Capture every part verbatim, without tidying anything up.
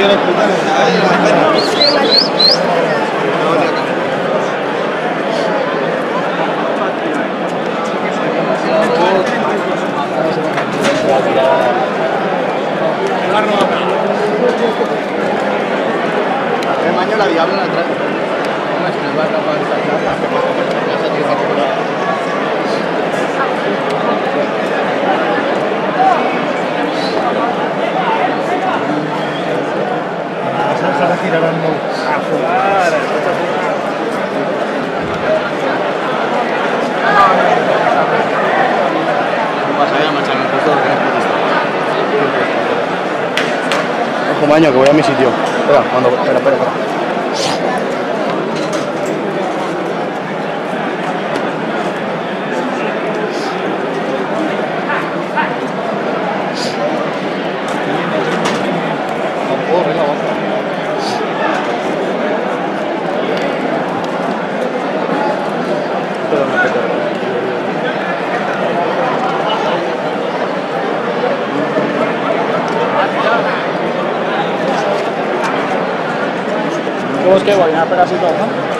Maño la diabla en atrás. Se retirarán a jugar. Ojo, Maño, que voy a mi sitio. Espera, cuando... espera, espera, espera. Todos que vayan a pegar así todo, ¿no?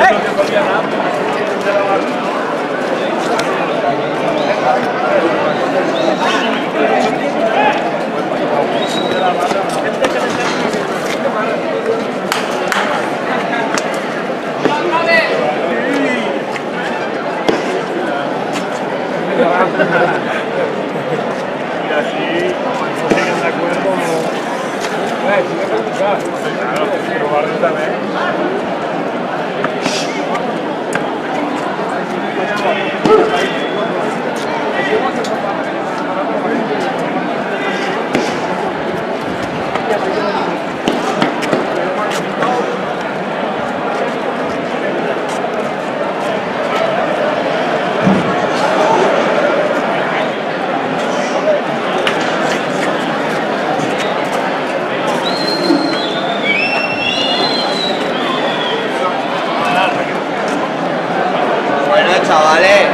Y así, no sé de acuerdo. Claro, pero Barrio también. Bueno, chavales.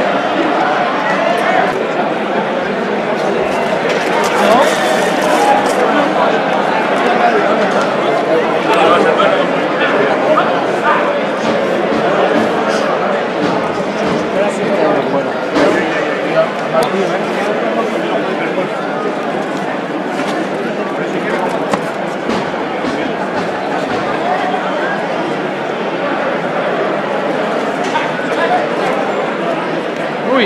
Uy.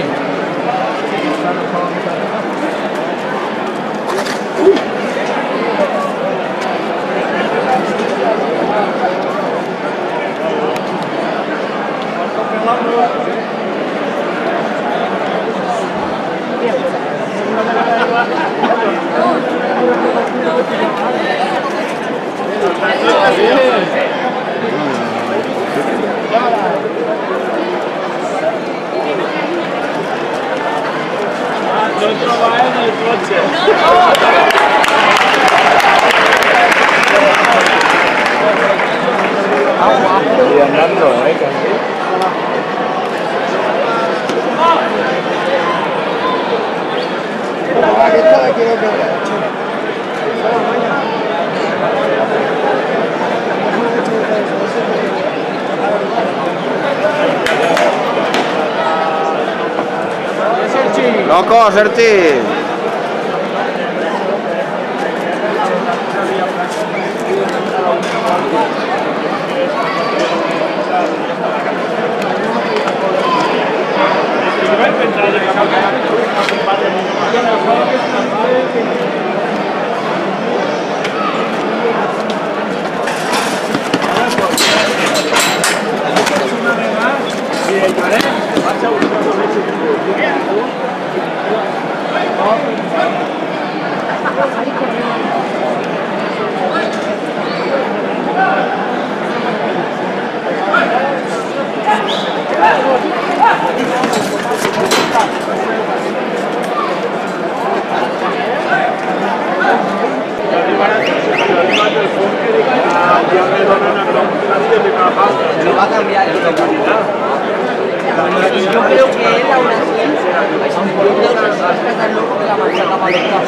No trabaja en el coche. Y andando, ¿eh? Loco, Serti. Lo va a cambiar el calidad. Yo creo que él aún así es un poquito más loco que la manchata paleta.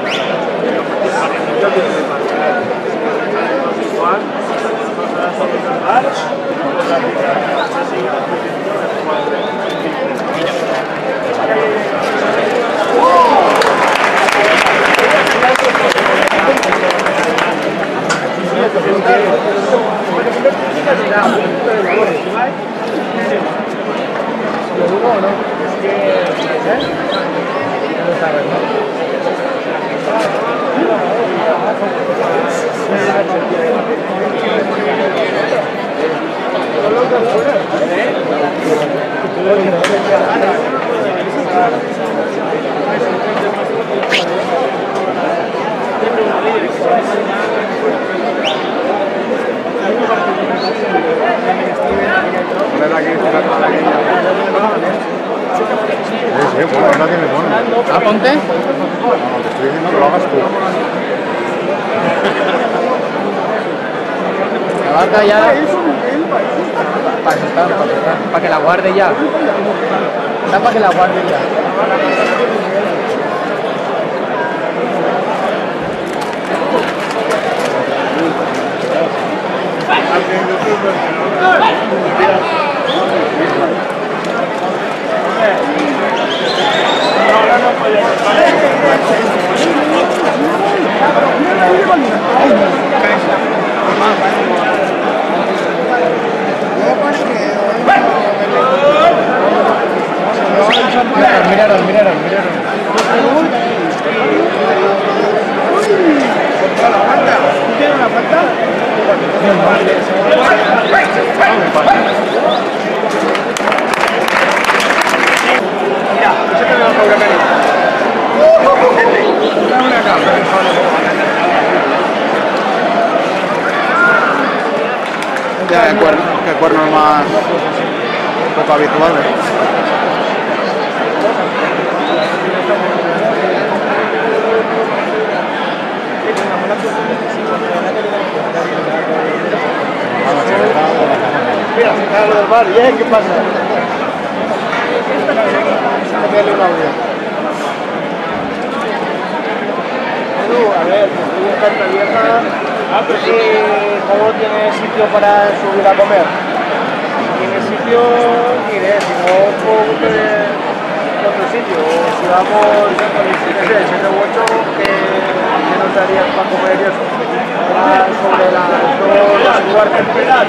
¿Ah, ponte? No, te estoy diciendo que lo hagas tú. La vaca ya. Para que está, para que está. Para que la guarde ya. Está para que la guarde ya. Alguien de entornos más poco habituales. Mira, se cae lo del bar, ¿y eh? ¿Qué pasa? Cambiarle un audio. Edu, a ver, estoy en Canta Vieja. Ah, pero sí, ¿cómo tiene sitio para subir a comer? Si tiene sitio, iré, si no, puedo buscar otro sitio. O si vamos, no sé, siete u ocho, que, que nos darían para comer y eso. Ahora sobre las dos, las cuartas.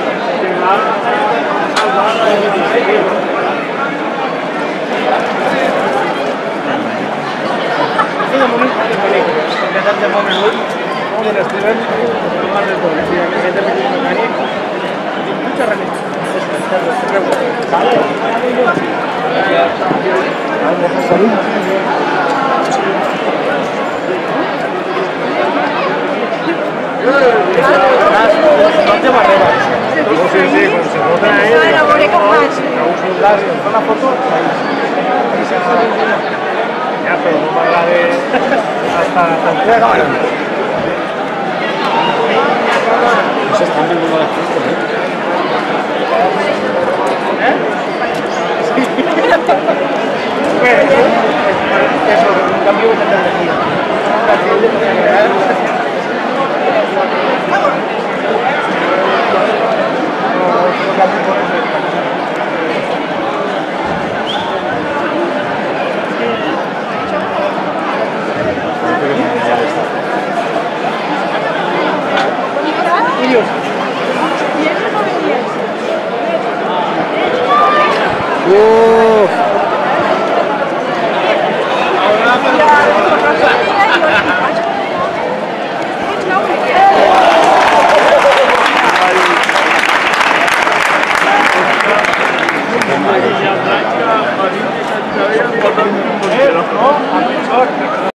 Es un momento de película. Empezar de momento, como en el Steven, más de todo. Si hay gente que tiene mecánico, mucha realidad. Salud. No te barreras. Sí, sí, como se nota ahí. Una foto. Ya, pero no más la de hasta hasta la cámara. No se están viendo las fotos, ¿eh?